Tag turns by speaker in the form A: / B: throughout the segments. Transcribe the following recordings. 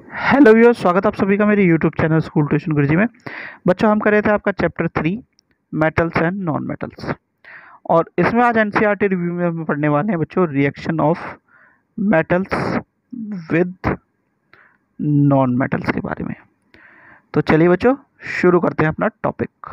A: Hello viewers, स्वागत आप सभी का मेरे YouTube channel school tuition Guruji में। बच्चों, हम कर रहे थे आपका chapter 3 metals and non metals. और इसमें आज एनसीईआरटी रिव्यू में हम पढ़ने वाले हैं बच्चों reaction of metals with non metals के बारे में। तो चलिए बच्चों, शुरू करते हैं अपना टॉपिक।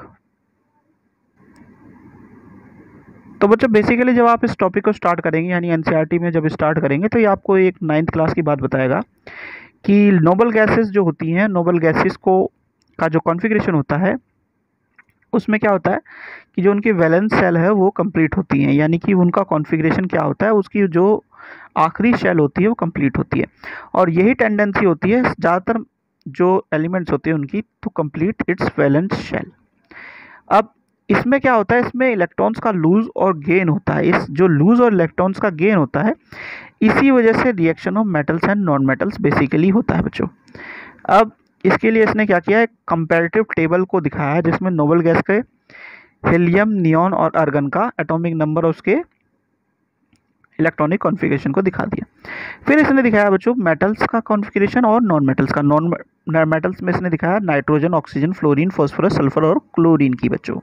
A: तो बच्चों बेसिकली जब आप इस टॉपिक को स्टार्ट करेंगे, यानी एनसीईआरटी में जब स्टार्ट करेंगे, तो ये आपको एक 9th क्लास की बात बताएगा कि नोबल गैसेस जो होती हैं, नोबल गैसेस को का जो कॉन्फ़िगरेशन होता है उसमें क्या होता है कि जो उनकी वैलेंस शेल है वो कंप्लीट होती हैं, यानी कि उनका कॉन्फ़िगरेशन क्या होता है, उसकी जो आखिरी शेल होती है वो कंप्लीट होती है। और यही टेंडेंसी होती है ज़्यादातर जो एलिमेंट्स होते हैं उनकी, to complete its valence shell. अब इसमें क्या होता है, इसमें इलेक्ट्रॉन्स का लूज और गेन होता है। इस जो लूज और इलेक्ट्रॉन्स का गेन होता है, इसी वजह से reaction of metals and non metals basically होता है बच्चों। अब इसके लिए इसने क्या किया है, कंपैरेटिव टेबल को दिखाया है जिसमें नोबल गैस के हीलियम, नियॉन और आर्गन का एटॉमिक नंबर और उसके इलेक्ट्रॉनिक कॉन्फ़िगरेशन को दिखा दिया। फिर इसने दिखाया बच्चों मेटल्स का कॉन्फ़िगरेशन और नॉन मेटल्स का। नॉन मेटल्स में इसने दिखाया nitrogen, oxygen, fluorine, phosphorus, sulphur और क्लोरीन की बच्चों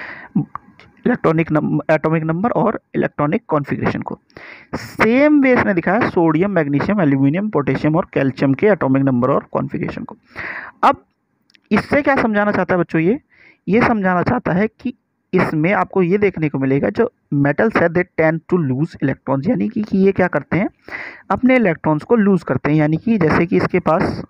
A: एटॉमिक नंबर और इलेक्ट्रॉनिक कॉन्फ़िगरेशन को। सेम वे इसने दिखाया सोडियम, मैग्नीशियम, एल्यूमिनियम, पोटेशियम और कैल्शियम के एटॉमिक नंबर और कॉन्फ़िगरेशन को। अब इससे क्या समझाना चाहता है बच्चों, ये समझाना चाहता है कि इसमें आपको ये देखने को मिलेगा जो मेटल्स है they tend to lose electrons, यानी कि ये क्या करते हैं, अपने इलेक्ट्रॉन्स को लूज करते हैं। यानी कि जैसे कि इसके पास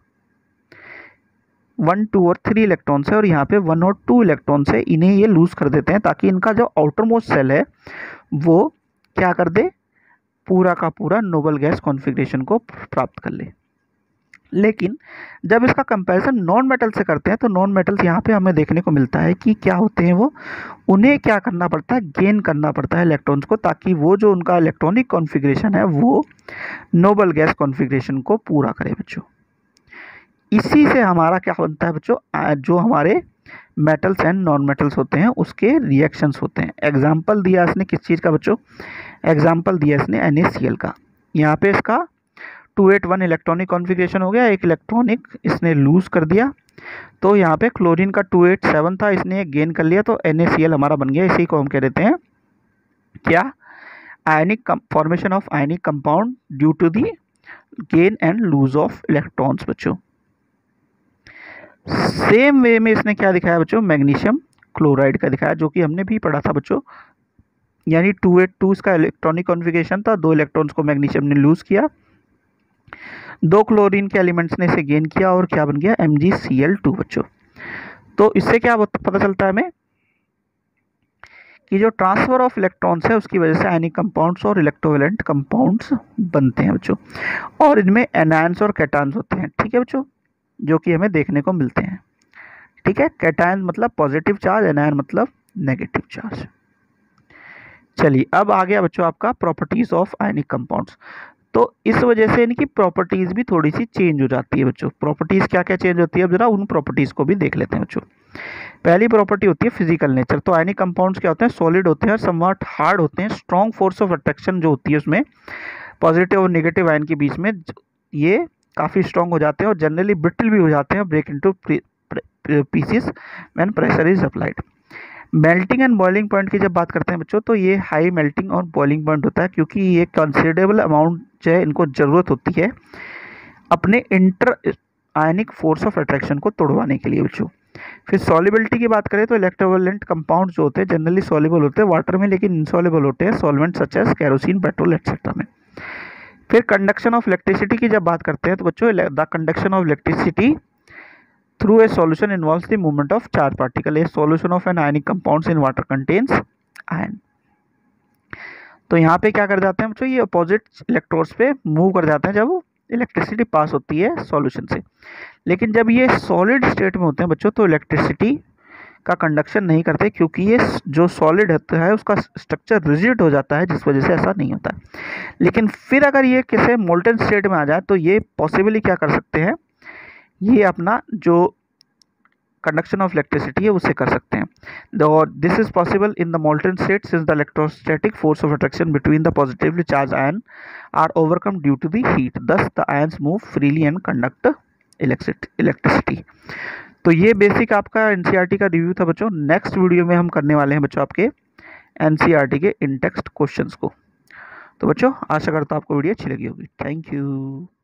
A: 1, 2 और 3 इलेक्ट्रॉन्स है और यहाँ पे 1 और 2 इलेक्ट्रॉन्स है, इन्हें ये लूज कर देते हैं ताकि इनका जो आउटर मोस्ट सेल है वो क्या कर दे, पूरा का पूरा नोबल गैस कॉन्फ़िगरेशन को प्राप्त कर ले। लेकिन जब इसका कंपैरिजन नॉन मेटल से करते हैं तो नॉन मेटल्स यहाँ पे हमें देखने को मिलता है कि क्या होते हैं, वो उन्हें क्या करना पड़ता है, गेन करना पड़ता है इलेक्ट्रॉन्स को, ताकि वो जो उनका इलेक्ट्रॉनिक कॉन्फ़िगरेशन है वो नोबल गैस कॉन्फ़िगरेशन को पूरा करे बच्चों। इसी से हमारा क्या बनता है बच्चों, जो हमारे मेटल्स एंड नॉन मेटल्स होते हैं उसके रिएक्शंस होते हैं। एग्जाम्पल दिया इसने किस चीज़ का बच्चों, एग्जाम्पल दिया इसने NaCl का। यहाँ पे इसका 281 इलेक्ट्रॉनिक कॉन्फ़िगरेशन हो गया, एक इलेक्ट्रॉनिक इसने लूज कर दिया। तो यहाँ पे क्लोरीन का 287 था, इसने गेन कर लिया, तो NaCl हमारा बन गया। इसी को हम कह देते हैं क्या, ionic formation of ionic compound due to the gain and lose of electrons बच्चों। सेम वे में इसने क्या दिखाया बच्चों, मैग्नीशियम क्लोराइड का दिखाया, जो कि हमने भी पढ़ा था बच्चों। यानी 282 इसका इलेक्ट्रॉनिक कॉन्फ़िगरेशन था, 2 इलेक्ट्रॉन्स को मैग्नीशियम ने लूज किया, 2 क्लोरीन के एलिमेंट्स ने इसे गेन किया और क्या बन गया, MgCl2 बच्चों। तो इससे क्या पता चलता है हमें कि जो ट्रांसफर ऑफ इलेक्ट्रॉन्स है उसकी वजह से आयनिक कंपाउंड्स और इलेक्ट्रोवैलेंट कंपाउंड्स बनते हैं बच्चों, और इनमें एनायंस और कैटायंस होते हैं। ठीक है बच्चों, जो कि हमें देखने को मिलते हैं। ठीक है, कैटायन मतलब पॉजिटिव चार्ज, एनायन मतलब नेगेटिव चार्ज। चलिए अब आ गया बच्चों आपका प्रॉपर्टीज ऑफ आयनिक कंपाउंड्स। तो इस वजह से इनकी प्रॉपर्टीज भी थोड़ी सी चेंज हो जाती है बच्चों। प्रॉपर्टीज क्या क्या चेंज होती है, अब जरा उन प्रॉपर्टीज को भी देख लेते हैं बच्चों। पहली प्रॉपर्टी होती है फिजिकल नेचर। तो आयनिक कंपाउंड्स क्या होते हैं, सॉलिड होते हैं और समवॉट हार्ड होते हैं। स्ट्रॉन्ग फोर्स ऑफ अट्रैक्शन जो होती है उसमें पॉजिटिव और नेगेटिव आयन के बीच में, ये काफ़ी स्ट्रॉन्ग हो जाते हैं और जनरली ब्रिटल भी हो जाते हैं, break into pieces when pressure is applied. Melting and boiling point की जब बात करते हैं बच्चों, तो ये हाई मेल्टिंग और बॉइलिंग पॉइंट होता है, क्योंकि ये कंसिडरेबल अमाउंट जो है इनको ज़रूरत होती है अपने inter ionic force of attraction को तोड़वाने के लिए बच्चों। फिर सॉल्युबिलिटी की बात करें तो इलेक्ट्रोवैलेंट कंपाउंड जो होते हैं जनरली सॉल्युबल होते हैं वाटर में, लेकिन इनसॉल्युबल होते हैं solvent such as kerosene, petrol etcetera में। फिर कंडक्शन ऑफ इलेक्ट्रिसिटी की जब बात करते हैं तो बच्चों the conduction of electricity through a solution involves the movement of charge particle. A solution of an ionic compounds in water contains ion. तो यहाँ पे क्या कर जाते हैं बच्चों, ये अपोजिट इलेक्ट्रोड्स पे मूव कर जाते हैं जब इलेक्ट्रिसिटी पास होती है सॉल्यूशन से। लेकिन जब ये सॉलिड स्टेट में होते हैं बच्चों तो इलेक्ट्रिसिटी का कंडक्शन नहीं करते, क्योंकि ये जो सॉलिड होता है उसका स्ट्रक्चर रिजिड हो जाता है, जिस वजह से ऐसा नहीं होता। लेकिन फिर अगर ये किसी मोल्टन स्टेट में आ जाए तो ये पॉसिबली क्या कर सकते हैं, ये अपना जो कंडक्शन ऑफ इलेक्ट्रिसिटी है उसे कर सकते हैं। और this is possible in the molten state since the electrostatic force of attraction between the positively charged ion are overcome due to the heat, thus the ions move freely and conduct electricity. तो ये basic आपका NCERT का review था बच्चों। Next video में हम करने वाले हैं बच्चों आपके एनसीईआरटी के इन टेक्स्ट क्वेश्चंस को। तो बच्चों आशा करता हूँ आपको वीडियो अच्छी लगी होगी। Thank you.